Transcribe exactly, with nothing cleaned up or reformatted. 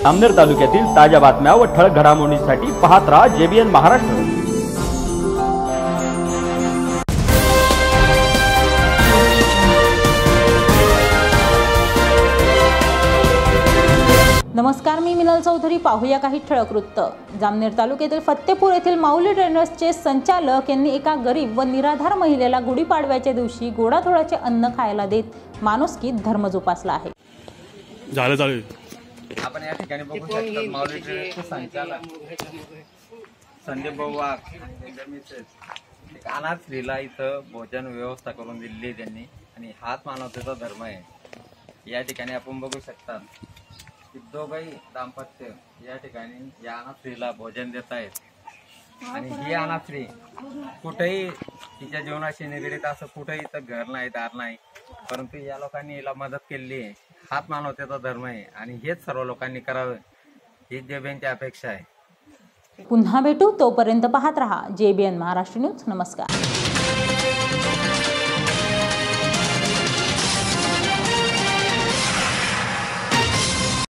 जामनेर तालुक्यातील ताज्या बातम्या व ठळक घडामोडींसाठी पाहत राहा जेबीएन महाराष्ट्र। नमस्कार, मी मिनल चौधरी। पाहूया काही ठळक वृत्त। जामनेर तालुक्यातील फत्तेपूर येथील माऊली ट्रेडर्सचे संचालक यांनी एका गरीब व निराधार महिलेला गुढीपाडव्याच्या दिवशी गोडाधोडाचे अन्न खायला देत माणुसकीत धर्म जोपासला आहे। झालं झालं आपण या ठिकाणी बघू शकता माऊली ट्रेडर्सचे संचालक संदीप भाऊ वाघ एक अनाथ स्त्रीला इथं भोजन व्यवस्था करून दिली आहे त्यांनी, आणि हाच मानवतेचा धर्म आहे। या ठिकाणी आपण बघू शकता दोघंही दाम्पत्य या ठिकाणी या अनाथ स्त्रीला भोजन देत आहेत, आणि ही अनाथ स्त्री कुठेही तिच्या जीवनाशी निगडीत असं कुठेही तर घर नाही, दार नाही, परंतु या लोकांनी हिला मदत केली आहे। हाच मानवतेचा धर्म आहे, आणि हेच सर्व लोकांनी करावे हीच जेबीएनची अपेक्षा आहे। पुन्हा भेटू, तोपर्यंत पाहत रहा जेबीएन महाराष्ट्र न्यूज। नमस्कार।